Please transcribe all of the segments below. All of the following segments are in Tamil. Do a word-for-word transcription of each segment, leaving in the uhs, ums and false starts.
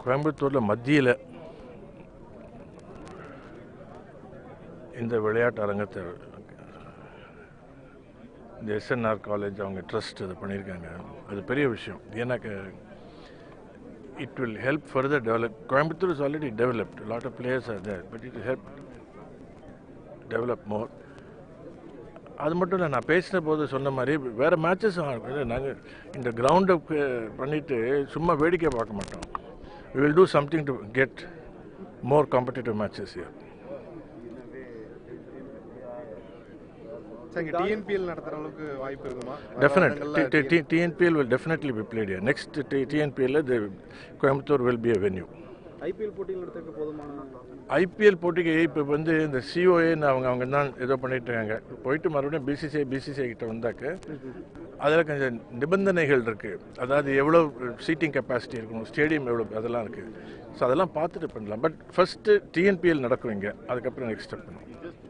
கோயம்புத்தூரில் மத்தியில் இந்த விளையாட்டு அரங்கத்தை இந்த எஸ்என்ஆர் காலேஜ் அவங்க ட்ரஸ்ட் இது பண்ணியிருக்காங்க. அது பெரிய விஷயம். ஏன்னாக்க it will help further develop. Coimbatore is already developed, lot of players are there, but it help develop more. அது மட்டும் இல்லை, நான் பேசின போது சொன்ன மாதிரி வேறு மேட்சஸ் நாங்கள் இந்த கிரவுண்டை பண்ணிவிட்டு சும்மா வேடிக்கை பார்க்க மாட்டோம். we will do something to get more competitive matches here. T N P L நடத்துற அளவுக்கு வாய்ப்பு இருக்குமா? Definitely. T N P L will definitely be played here. Next T N P L the Coimbatore will be a venue. I P L போட்டிகள் நடத்துறதுக்கு போதுமான I P L போட்டிக்கு இப்போ வந்து இந்த C O A அவங்க அவங்க தான் ஏதோ பண்ணிட்டு இருக்காங்க. போயிட்டு மறுபடியும் B C C I B C C I கிட்ட வந்தாக்க அதில் கொஞ்சம் நிபந்தனைகள் இருக்குது. அதாவது எவ்வளோ சீட்டிங் கெப்பாசிட்டி இருக்கணும், ஸ்டேடியம் எவ்வளோ, அதெல்லாம் இருக்குது. ஸோ அதெல்லாம் பார்த்துட்டு பண்ணலாம். But first T N P L நடக்கும் இங்கே, அதுக்கப்புறம் நெக்ஸ்ட் ஸ்டெப் பண்ணுவோம்.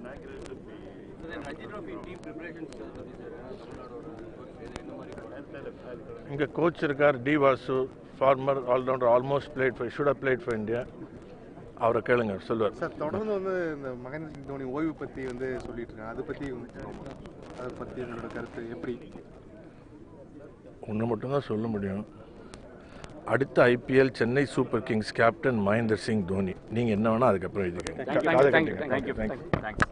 இங்கே கோச் இருக்கார் T Vasu, former allrounder, almost played for should have played for India. அவரை கேளுங்க, சொல்லுவார். சார் தொடர்ந்து வந்து இந்த மகேந்திர சிங் தோனி ஓய்வு பற்றி வந்து சொல்லிட்டு இருக்காங்க. அதை பற்றி அதை பற்றி உங்களோட கருத்து எப்படி? ஒன்று மட்டும்தான் சொல்ல முடியும். அடுத்த I P L Chennai Super Kings captain Mahendra Singh Dhoni. நீங்கள் என்ன வேணால் அதுக்கப்புறம் எழுதிக்கங்க.